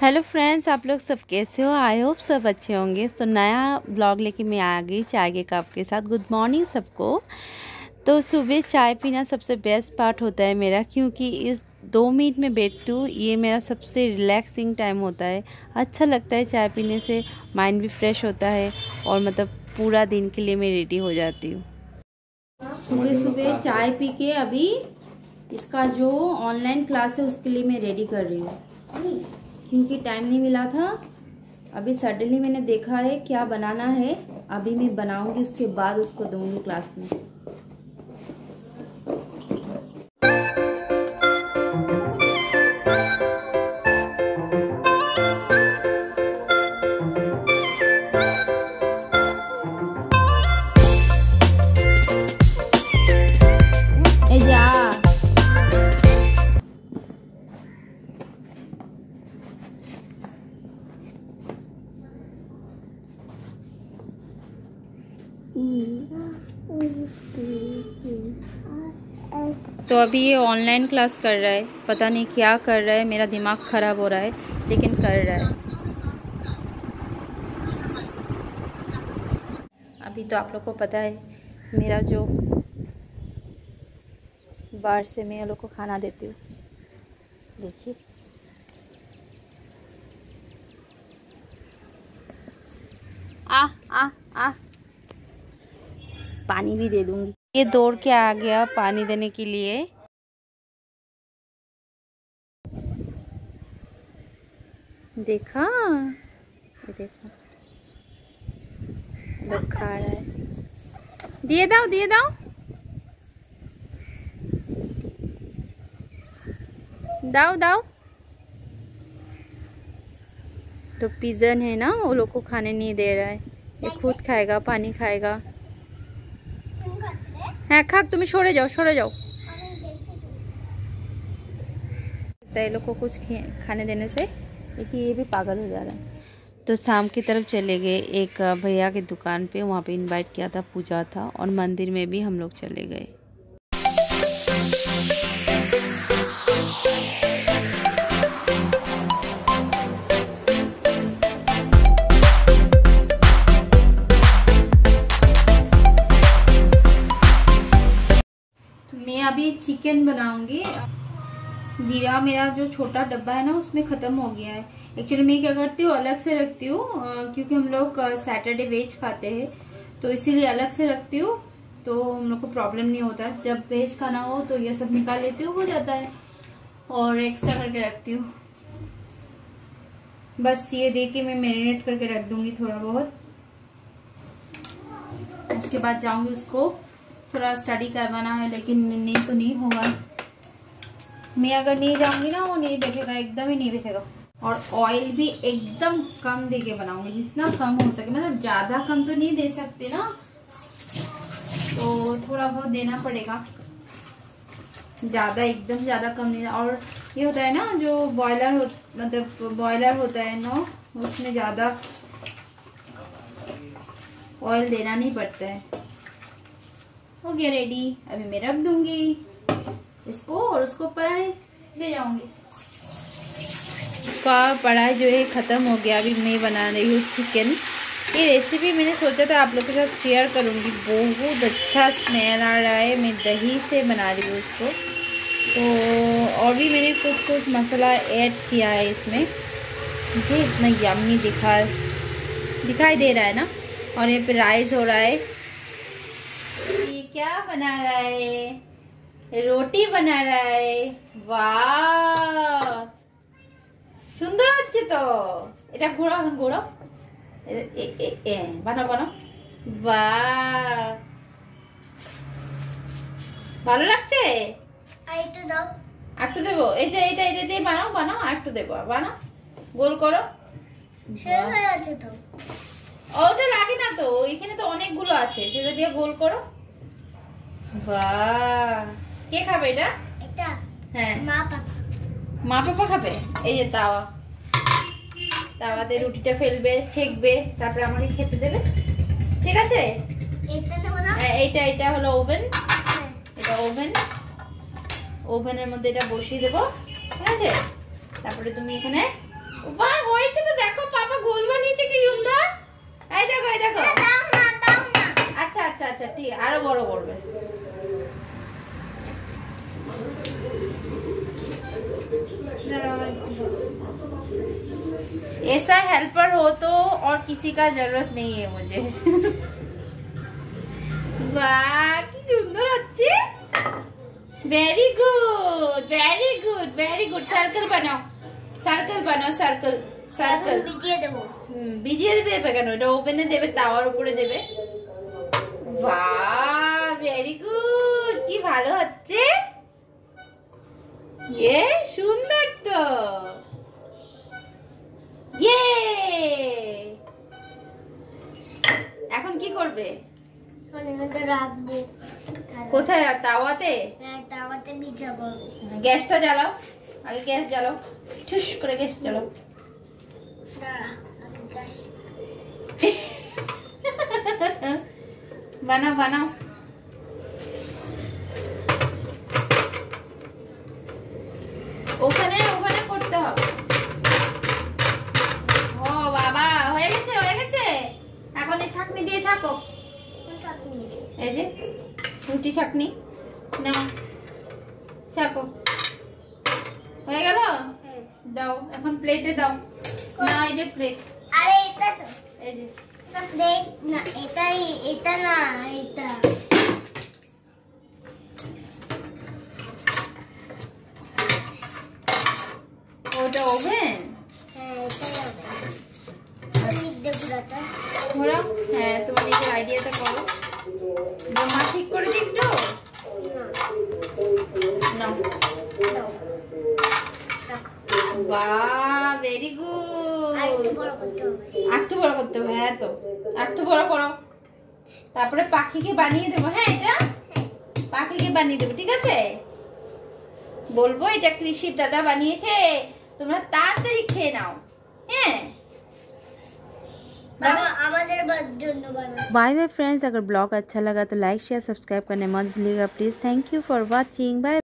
Hello friends, आप लोग सब कैसे हो? आई होप सब अच्छे होंगे। तो नया ब्लॉग लेके मैं आ गई चाय के कप के साथ। गुड मॉर्निंग सबको। तो सुबह चाय पीना सबसे बेस्ट पार्ट होता है मेरा, क्योंकि इस 2 मिनट में बैठती हूँ, ये मेरा सबसे रिलैक्सिंग टाइम होता है। अच्छा लगता है चाय पीने से, माइंड भी फ्रेश होता है और मतलब पूरा दिन के लिए मैं रेडी हो जाती हूँ। सुबह सुबह चाय पी के अभी इसका जो ऑनलाइन क्लास है उसके लिए मैं रेडी कर रही हूँ, क्योंकि टाइम नहीं मिला था। अभी सडनली मैंने देखा है क्या बनाना है, अभी मैं बनाऊंगी, उसके बाद उसको दूंगी क्लास में। ए जा तो अभी ये ऑनलाइन क्लास कर रहा है, पता नहीं क्या कर रहा है, मेरा दिमाग खराब हो रहा है, लेकिन कर रहा है। अभी तो आप लोग को पता है मेरा जो बाहर से मैं ये लोग को खाना देती हूँ, देखिए। आ आ आ पानी भी दे दूंगी। ये दौड़ के आ गया पानी देने के लिए। देखा, ये देखो लोग खा रहा है। दिए दाओ, दिए दाओ, दाओ दाओ। तो पिजन है ना, वो लोग को खाने नहीं दे रहा है, ये खुद खाएगा, पानी खाएगा। হ্যাঁ খাক, তুমি সরে যাও, সরে যাও। ये लोग को कुछ खाने देने से देखिए ये भी पागल हो जा रहा है। तो शाम की तरफ चले गए एक भैया की दुकान पे, वहाँ पे इनवाइट किया था, पूजा था, और मंदिर में भी हम लोग चले गए। मैं अभी चिकन बनाऊंगी। जीरा मेरा जो छोटा डब्बा है ना उसमें खत्म हो गया है। एक्चुअली मैं क्या करती हूँ, अलग से रखती हूँ, क्योंकि हम लोग सैटरडे वेज खाते हैं, तो इसीलिए अलग से रखती हूँ, तो हम लोग को प्रॉब्लम नहीं होता। जब वेज खाना हो तो ये सब निकाल लेती हूँ, हो जाता है, और एक्स्ट्रा करके रखती हूँ। बस ये दे के मैं मैरिनेट करके रख दूंगी थोड़ा बहुत। उसके बाद जाऊंगी, उसको थोड़ा स्टडी करवाना है, लेकिन नहीं तो नहीं होगा। मैं अगर नहीं जाऊंगी ना, वो नहीं बैठेगा, एकदम ही नहीं बैठेगा। और ऑयल भी एकदम कम दे के बनाऊंगी, जितना कम हो सके, मतलब ज्यादा कम तो नहीं दे सकते ना, तो थोड़ा बहुत देना पड़ेगा, ज्यादा एकदम ज्यादा कम नहीं। और ये होता है ना जो बॉयलर मतलब बॉयलर होता है ना, उसमें ज्यादा ऑयल देना नहीं पड़ता है। हो गया रेडी, अभी मैं रख दूंगी इसको और उसको पढ़ाई ले जाऊंगी। उसका पढ़ाई जो है खत्म हो गया। अभी मैं बना रही हूँ चिकन। ये रेसिपी मैंने सोचा था आप लोग के साथ शेयर करूंगी। बहुत अच्छा स्मेल आ रहा है, मैं दही से बना रही हूँ उसको। तो और भी मैंने कुछ कुछ मसाला ऐड किया है इसमें, मुझे इतना यम्मी दिखाई दे रहा है ना। और ये पे राइस हो रहा है। ये क्या बना रहा है? रोटी बना रहा है। वाह, সুন্দর হচ্ছে তো। এটা ঘোরাও, এখন ঘোরাও, বানাও বানাও। বাহ, ভালো লাগছে। আরেকটু দাও, আরেকটু দেবো। এই যে এটা এটা দিয়ে বানাও বানাও, আরেকটু দেবো, বানাও, গোল করো। শেষ হয়ে গেছে তো। ওটা লাগে না তো, এখানে তো অনেকগুলো আছে, সেটা দিয়ে গোল করো। বাহ, কে খাবে এটা? এটা হ্যাঁ, মা পাপা খাবে। এই যে তাওয়াতে রুটিটা ফেলবে, ছেঁকবে, তারপরে আমাকে খেতে দেবে, ঠিক আছে? এটা হলো ওভেন, এটা ওভেন। ওভেনের মধ্যে এটা বসিয়ে দেবো, ঠিক আছে? তারপরে তুমি এখানে বাহ হয়েছে তো, দেখো পাপা গোল বানিয়েছে কি সুন্দর। এই দেখো এই দেখো। দাও না। আচ্ছা আচ্ছা আচ্ছা ঠিক, আরো বড় করবে। ऐसा हेल्पर हो तो और किसी का जरूरत नहीं है मुझे। वाह কি সুন্দর হচ্ছে। Very good very good very good. Circle বানাও সার্কেল বানাও সার্কেল সার্কেল। ভিজিয়ে দেবো। ভিজিয়ে দেবে কেন? এটা ওভেনে দেবে, তাওয়ার উপরে দেবে। বাহ ভেরি গুড, কি ভালো হচ্ছে। এ সুন্দর তো। ইয়ে এখন কি করবে? রাখবো কোথায়? তাওয়াতে? তাওয়াতে ভিজাবো। গ্যাসটা জ্বালাও, আগে গ্যাস জ্বালাও, ঠুস করে গ্যাস জ্বালাও। বানাও বানাও। ওখানে ওখানে করতে হবে। ও বাবা হয়ে গেছে হয়ে গেছে। এখন এই ছাঁকনি দিয়ে ছাঁকো। এই যে রুটি ছাঁকনি নাও, ছাঁকো। হয়ে গেল? দাও এখন প্লেটে দাও। না এই যে প্লেট। আরে এটা তো, এই যে এটা প্লেট না, এটা না, এটা ওটা ওভেন। হ্যাঁ এটাই হবে। আমি দেখুরাটা ঘোরাও। হ্যাঁ তোমার নিজের আইডিয়াটা করো। জামা ঠিক করে দিই একটু। নাও বাহ ভেরি গুড। আরেকটু বড় করতে হবে। একটু বড় করতে হবে। হ্যাঁ তো একটু বড় করো, তারপরে পাখিকে বানিয়ে দেবো। হ্যাঁ এটা পাখিকে বানিয়ে দেবো, ঠিক আছে? বলবো এটা কৃষির দাদা বানিয়েছে, তোমরা তাড়াতাড়ি খেয়ে নাও। হ্যাঁ हमारे जন্য বানাও। बाय बाय फ्रेंड्स, अगर ब्लॉग अच्छा लगा तो लाइक शेयर सब्सक्राइब करने मत भूलिएगा please. Thank you for watching. Bye.